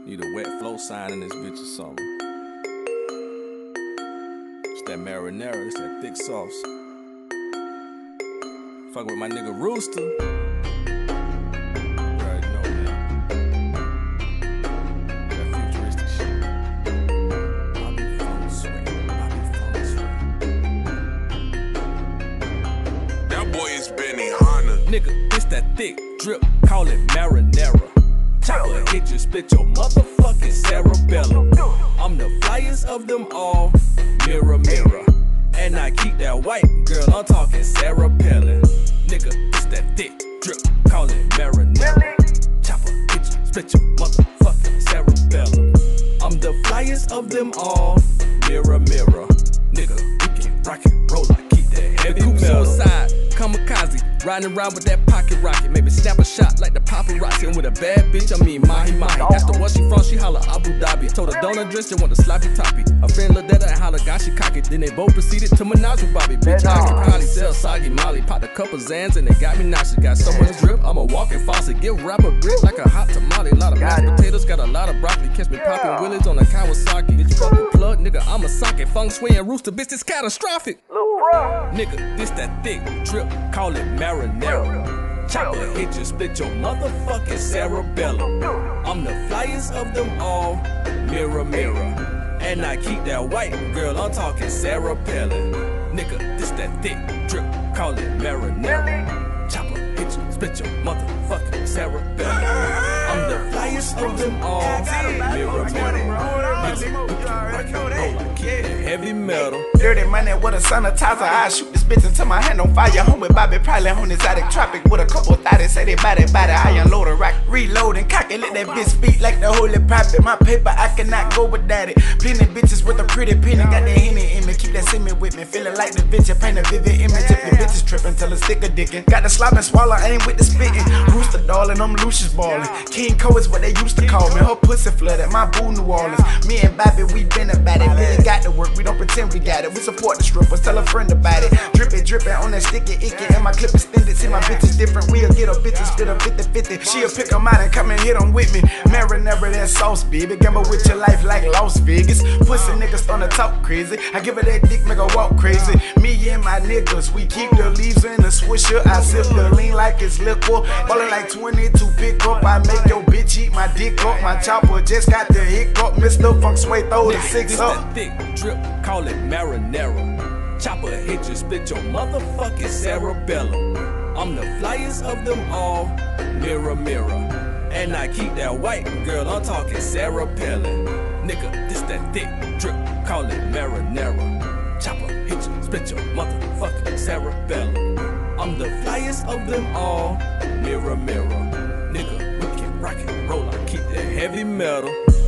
Need a wet flow sign in this bitch or something. It's that marinara, it's that thick sauce. Fuck with my nigga Roosta. You already know, man. That futuristic shit. Bobby Fungsway, Bobby Fungsway. That boy is Benihana. Nigga, it's that thick drip, call it marinara. Chopper hit you, split your motherfucking cerebellum. I'm the flyest of them all, mirror, mirror. And I keep that white girl, I'm talking Sarah Palin. Nigga, it's that thick drip, call it marinara. Chopper hit you, split your motherfucking cerebellum. I'm the flyest of them all, mirror, mirror. Nigga, we can rock and roll, I keep that heavy metal. Suicide, kamikaze. Riding around with that pocket rocket, make me snap a shot like the paparazzi. And with a bad bitch, I mean mahi mahi. Asked her where she from, she holla Abu Dhabi. Told her don't undress, she want the sloppy toppy. A friend looked at her and holla gosh she cocky. Then they both proceeded to menage with Bobby. Bitch, I can probably sell soggy molly. Popped a couple Zans and they got me nauseous. Got so much drip, I'm a walking faucet. Give rapper grip like a hot tamale. Lot of mashed potatoes, got a lot of broccoli. Catch me popping willies on a Kawasaki. Bitch, fucking plug, nigga, I'm a socket. Fungsway and Roosta, bitch, it's catastrophic. Nigga, this that thick drip, call it marinara. Chopper hit you, split your motherfucking cerebellum. I'm the flyest of them all, mirror, mirror. And I keep that white girl, I'm talking Sarah Palin. Nigga, this that thick drip, call it marinara. Chopper hit you, split your motherfucking cerebellum. I'm the flyest of them all, mirror, mirror. Heavy metal. Dirty money with a sanitizer. I shoot this bitch until my hand on fire. Home with Bobby, probably on exotic tropic with a couple thotties. Say they body. I unload a rock, reload and cock it. Let that bitch speak like the holy prophet. My paper, I cannot go without it. Plenty bitches with a pretty penny. Got that henny in me, keep that semen with me. Feeling like the bitch, paint a vivid image. If your bitches tripping till a stick a dickin'. Got the slop and swallow, aim with the spittin'. Rooster darling, I'm Lucius ballin'. King Co is what they used to call me. Her pussy flooded, my boo New Orleans. Me and Bobby, we been about it. Really got to work, we don't pretend we got it. We support the strippers, tell a friend about it. Drippin' on that sticky icky, and my clip extended. See my bitches different, we'll get a bitches split a 50-50. She'll pick them out and come and hit them with me. Marinara that sauce, baby. Gamble with your life like Las Vegas. Pussy niggas starting to talk crazy. I give her that dick, make her walk crazy. Me and my niggas, we keep the leaves in the swisher. I sip the lean like it's liquor. Ballin' like 22 pick up. I make your bitch eat my dick up. My chopper just got the hiccup. Mr. Fungsway throw the six up. That thick drip, call it marinara. Chopper hit you, split your motherfucking cerebellum. I'm the flyest of them all, mirror, mirror. And I keep that white girl, I'm talking Sarah Palin. Nigga, this that thick drip, call it marinara. Chopper hit you, split your motherfucking cerebellum. I'm the flyest of them all, mirror, mirror. Nigga, we can rock and roll, I keep that heavy metal.